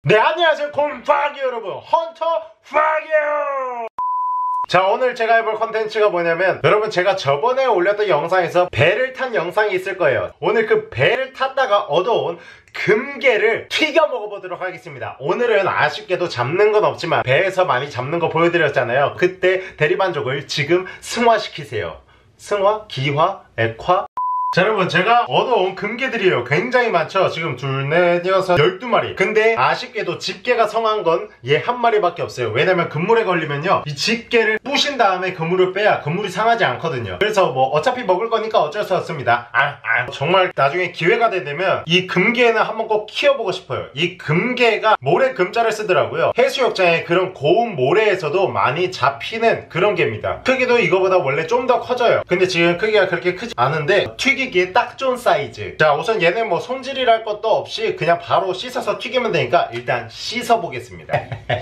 네, 안녕하세요 곰팡이 여러분, 헌터 파기요. 자, 오늘 제가 해볼 컨텐츠가 뭐냐면, 여러분 제가 저번에 올렸던 영상에서 배를 탄 영상이 있을 거예요. 오늘 그 배를 탔다가 얻어온 금게를 튀겨 먹어보도록 하겠습니다. 오늘은 아쉽게도 잡는 건 없지만 배에서 많이 잡는 거 보여드렸잖아요. 그때 대리만족을 지금 승화시키세요. 승화? 기화? 액화? 자, 여러분 제가 얻어온 금게들이에요. 굉장히 많죠. 지금 둘, 넷, 여섯, 12마리. 근데 아쉽게도 집게가 성한 건 얘 한 마리밖에 없어요. 왜냐면 그물에 걸리면요, 이 집게를 부신 다음에 그물을 빼야 그물이 상하지 않거든요. 그래서 뭐 어차피 먹을 거니까 어쩔 수 없습니다. 정말 나중에 기회가 되면 이 금게는 한번 꼭 키워보고 싶어요. 이 금게가 모래 금자를 쓰더라고요. 해수욕장의 그런 고운 모래에서도 많이 잡히는 그런 게입니다. 크기도 이거보다 원래 좀 더 커져요. 근데 지금 크기가 그렇게 크지 않은데 튀기기에 딱 좋은 사이즈. 자, 우선 얘는 뭐 손질이랄 것도 없이 그냥 바로 씻어서 튀기면 되니까 일단 씻어 보겠습니다.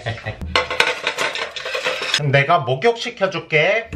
내가 목욕시켜 줄게.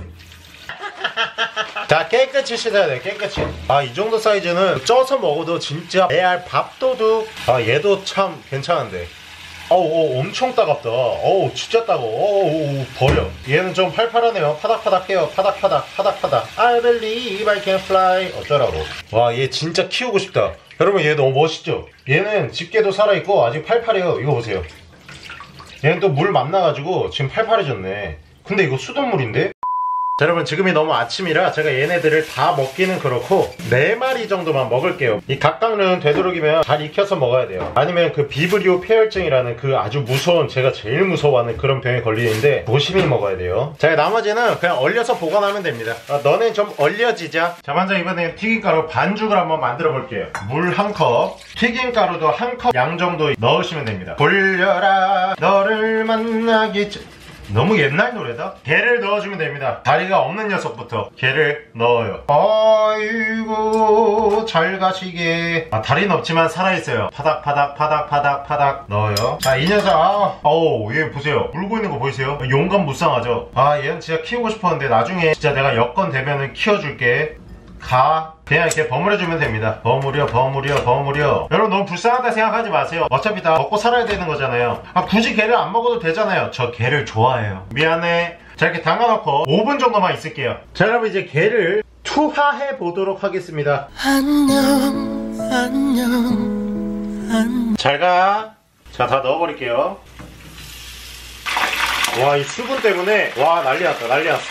자, 깨끗이 씻어야 돼. 깨끗이. 이 정도 사이즈는 쪄서 먹어도 진짜 레알 밥도둑. 얘도 참 괜찮은데. 엄청 따갑다. 진짜 따가워. 버려. 얘는 좀 팔팔하네요. 파닥파닥해요. 파닥파닥. I believe I can fly. 어쩌라고. 와, 얘 진짜 키우고 싶다. 여러분, 얘 너무 멋있죠? 얘는 집게도 살아있고 아직 팔팔해요. 이거 보세요. 얘는 또 물 만나가지고 지금 팔팔해졌네. 근데 이거 수돗물인데? 자, 여러분 지금이 너무 아침이라 제가 얘네들을 다 먹기는 그렇고 4마리 정도만 먹을게요. 이 각각은 되도록이면 잘 익혀서 먹어야 돼요. 아니면 그 비브리오 폐혈증이라는 그 아주 무서운, 제가 제일 무서워하는 그런 병에 걸리는데 조심히 먹어야 돼요. 자, 나머지는 그냥 얼려서 보관하면 됩니다. 너네 좀 얼려지자. 자, 먼저 이번에 튀김가루 반죽을 한번 만들어 볼게요. 물 1컵, 튀김가루도 1컵 양 정도 넣으시면 됩니다. 돌려라 너를 만나기 전. 너무 옛날 노래다? 게를 넣어주면 됩니다. 다리가 없는 녀석부터 게를 넣어요. 아이고 잘 가시게. 다리는 없지만 살아있어요. 파닥 넣어요. 자, 이 녀석 얘 보세요. 물고 있는 거 보이세요? 용감 무쌍하죠? 얘는 진짜 키우고 싶었는데 나중에 진짜 내가 여건 되면은 키워줄게. 그냥 이렇게 버무려주면 됩니다. 버무려. 여러분 너무 불쌍하다 생각하지 마세요. 어차피 다 먹고 살아야 되는 거잖아요. 굳이 게를 안 먹어도 되잖아요. 저 게를 좋아해요. 미안해. 자, 이렇게 담가놓고 5분 정도만 있을게요. 자, 여러분 이제 게를 투하해 보도록 하겠습니다. 안녕. 잘가. 자, 다 넣어버릴게요. 와, 이 수분 때문에 난리 났어.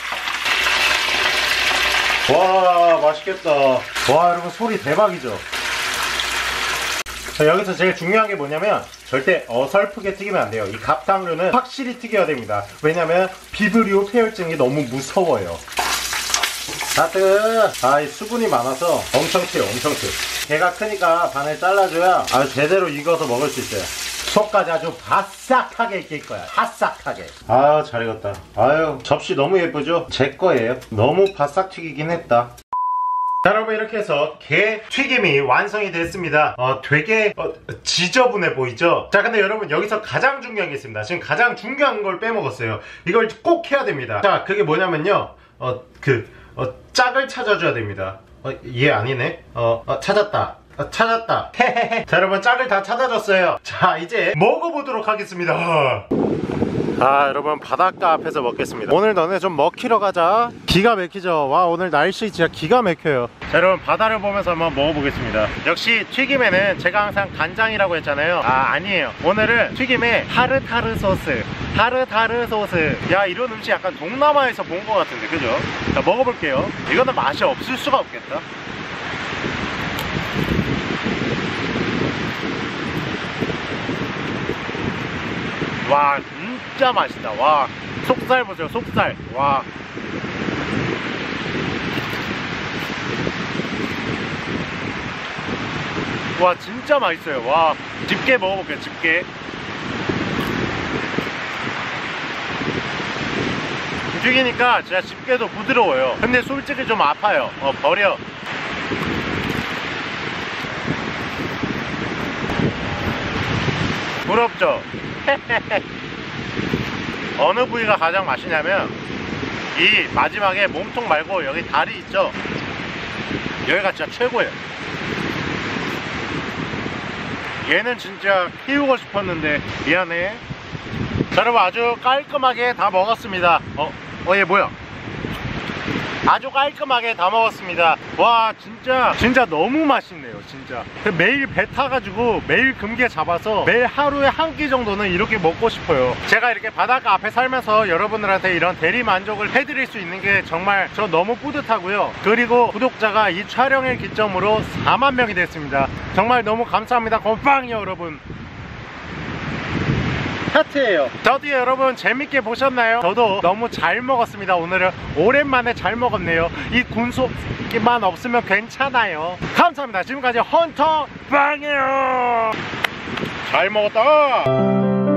와, 맛있겠다. 와, 여러분 소리 대박이죠? 자, 여기서 제일 중요한 게 뭐냐면 절대 어설프게 튀기면 안 돼요. 이 갑각류는 확실히 튀겨야 됩니다. 왜냐면 비브리오 폐혈증이 너무 무서워요. 따뜻. 이 수분이 많아서 엄청 튀어. 게가 크니까 반을 잘라줘야 아주 제대로 익어서 먹을 수 있어요. 속까지 아주 바싹하게 익힐 거야. 바싹하게. 잘 익었다. 접시 너무 예쁘죠? 제 거예요. 너무 바싹 튀기긴 했다. 자, 여러분 이렇게 해서 게 튀김이 완성이 됐습니다. 되게 지저분해 보이죠? 자, 근데 여러분 여기서 가장 중요한 게 있습니다. 지금 가장 중요한 걸 빼먹었어요. 이걸 꼭 해야 됩니다. 자, 그게 뭐냐면요, 짝을 찾아줘야 됩니다. 얘 아니네. 찾았다. 헤헤헤. 자, 여러분 짝을 다 찾아줬어요. 자, 이제 먹어보도록 하겠습니다. 여러분 바닷가 앞에서 먹겠습니다. 오늘 너네 좀 먹히러 가자. 기가 막히죠? 와, 오늘 날씨 진짜 기가 막혀요. 자, 여러분 바다를 보면서 한번 먹어보겠습니다. 역시 튀김에는 제가 항상 간장이라고 했잖아요. 아니에요. 오늘은 튀김에 타르타르 소스. 야, 이런 음식 약간 동남아에서 본 것 같은데, 그죠? 자, 먹어볼게요. 이거는 맛이 없을 수가 없겠다. 와, 진짜 맛있다. 와, 속살 보세요. 속살. 와, 진짜 맛있어요. 와, 집게 먹어볼게요. 집게. 튀기니까 진짜 집게도 부드러워요. 근데 솔직히 좀 아파요. 버려. 부럽죠? 어느 부위가 가장 맛있냐면 이 마지막에 몸통 말고 여기 다리 있죠? 여기가 진짜 최고예요. 얘는 진짜 키우고 싶었는데 미안해. 자, 여러분 아주 깔끔하게 다 먹었습니다. 얘 뭐야? 아주 깔끔하게 다 먹었습니다. 와, 진짜 너무 맛있네요. 진짜 매일 배 타가지고 매일 금괴 잡아서 매일 하루에 한 끼 정도는 이렇게 먹고 싶어요. 제가 이렇게 바닷가 앞에 살면서 여러분들한테 이런 대리 만족을 해드릴 수 있는 게 정말 저 너무 뿌듯하고요. 그리고 구독자가 이 촬영을 기점으로 4만 명이 됐습니다. 정말 너무 감사합니다. 곰팡이요 여러분. 하트예요. 저도 여러분 재밌게 보셨나요? 저도 너무 잘 먹었습니다. 오늘은 오랜만에 잘 먹었네요. 이 군소만 없으면 괜찮아요. 감사합니다. 지금까지 헌터 빵이에요. 잘 먹었다.